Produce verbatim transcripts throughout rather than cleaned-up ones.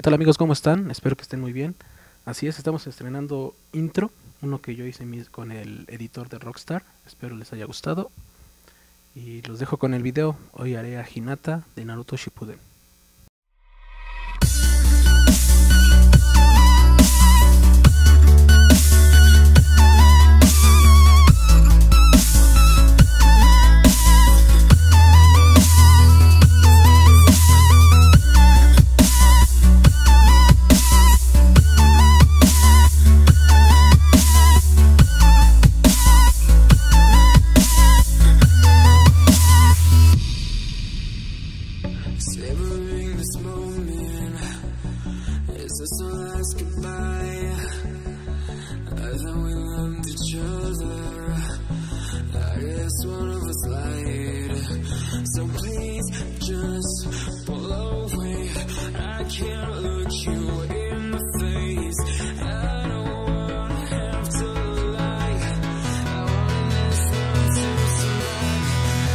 tal amigos? ¿Cómo están? Espero que estén muy bien. Así es, estamos estrenando intro, uno que yo hice con el editor de Rockstar. Espero les haya gustado. Y los dejo con el video. Hoy haré a Hinata de Naruto Shippuden. Savoring this moment, is this our last goodbye? I thought we loved each other, I guess one of us lied. So please just pull away, I can't look you in the face. I don't wanna have to lie, I wanna miss love to survive.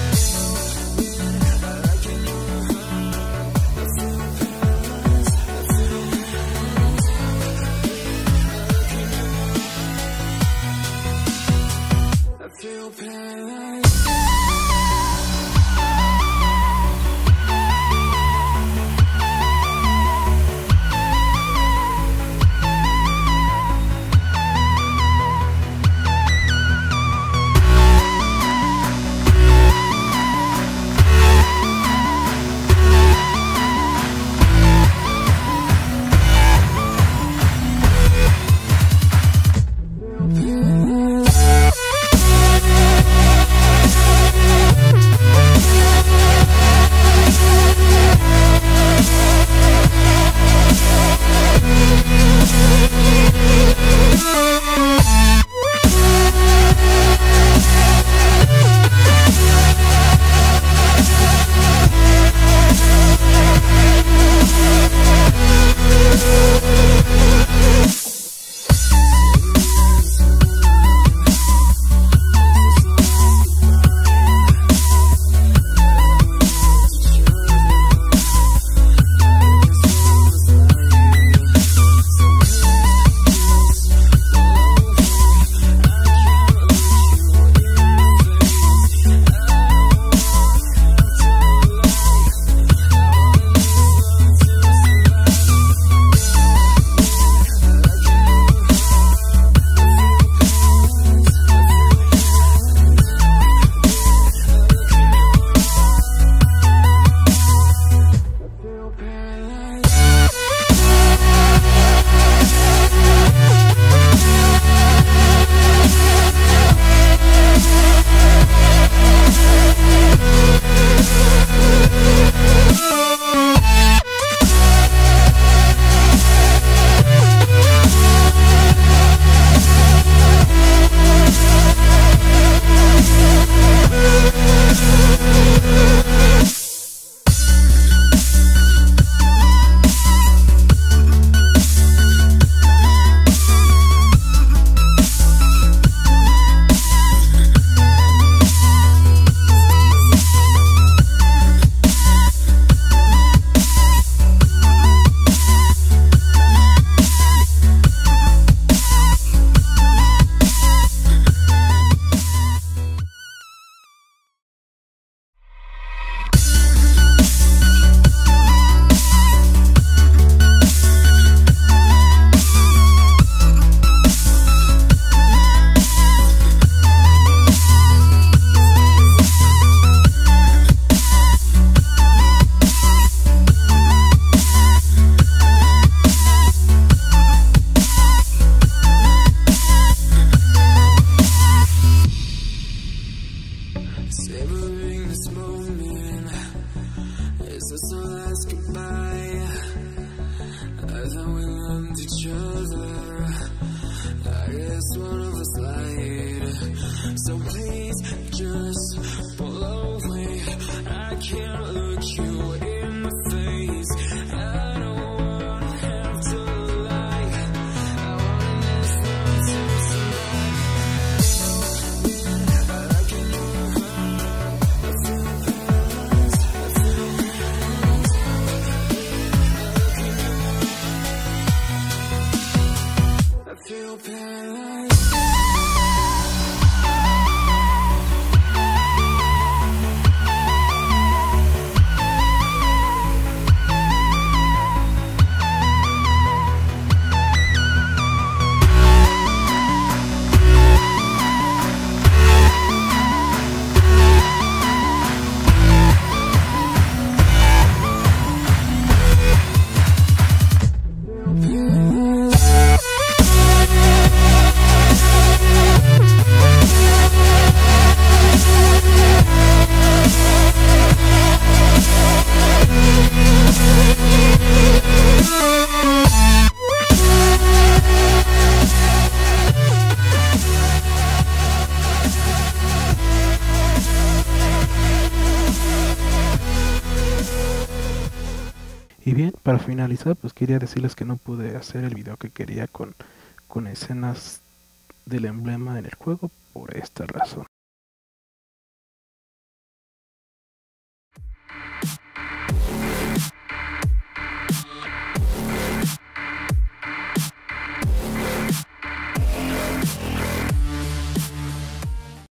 Feel paralyzed. Savoring this moment, is this our last goodbye? I thought we loved each other, I guess one of us lied. So please just pull away, I can't look you in the face. I don't wanna have to lie, I wanna miss love to survive. I can never I feel paralyzed, I feel paralyzed. Y bien, para finalizar, pues quería decirles que no pude hacer el video que quería con, con escenas del emblema en el juego por esta razón.